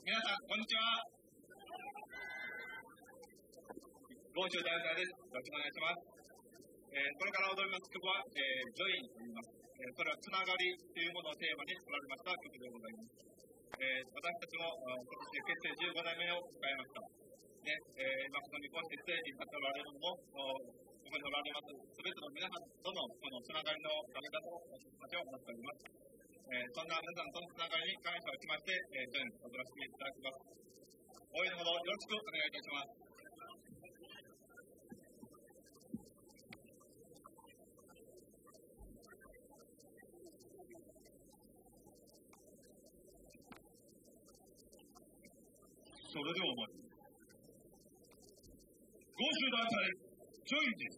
皆さん、こんにちは。ゴーシュ大佐です。よろしくお願いします。これから踊ります曲は、ジョインと言います。それはつながりというものをテーマに作られました曲でございます。私たちも今年結成15代目を迎えました。今ここにこうしてステージに立っておられるのも、ここにおられますすべての皆さんとのこのつながりのおかげだと私たちは思っております。そんな皆さんとのつながりに感謝をしまして、ジョインを踊らせていただきます。応援のほどよろしくお願いいたします。それではまずゴーシュ団体ジョインです。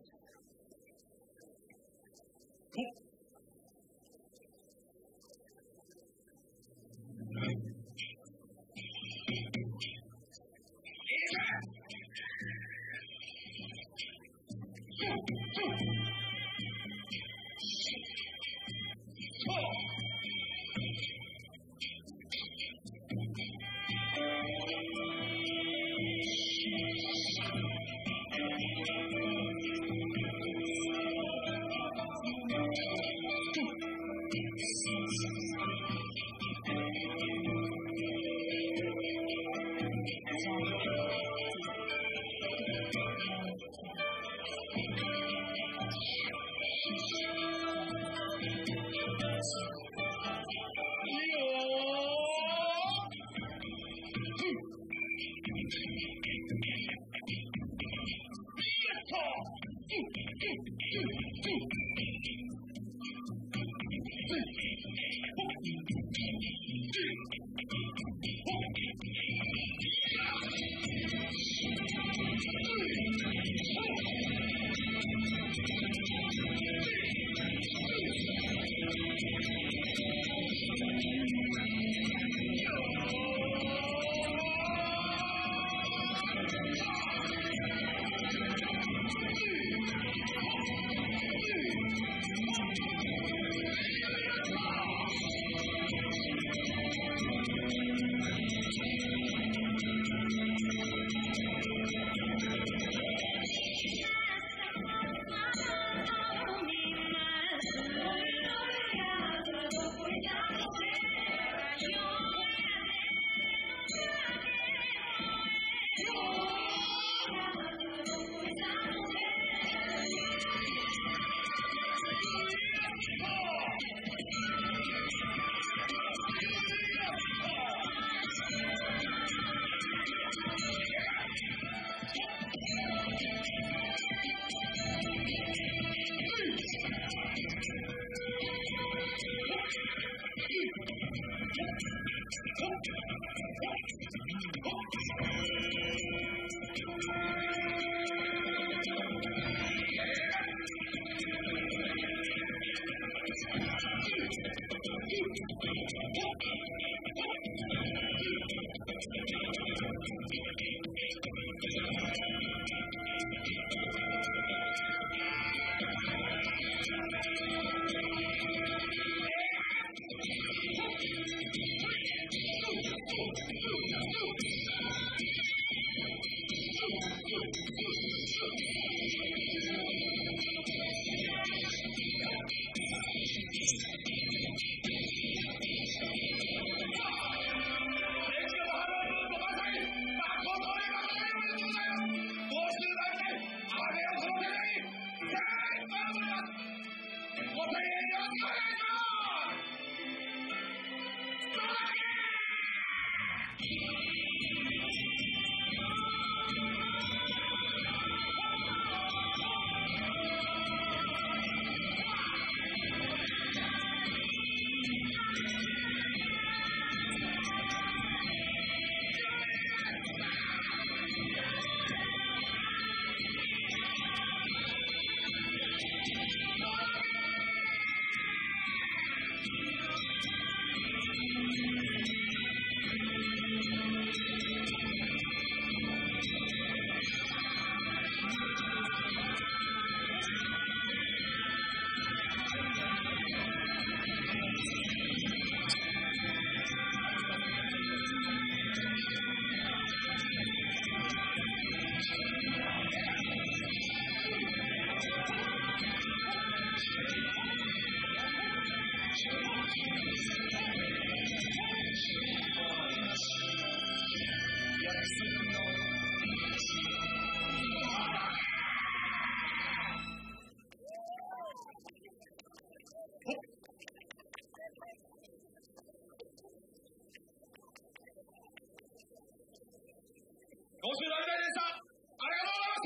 今週の大でした。ありがとうございました。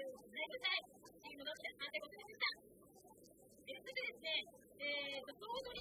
ちょうど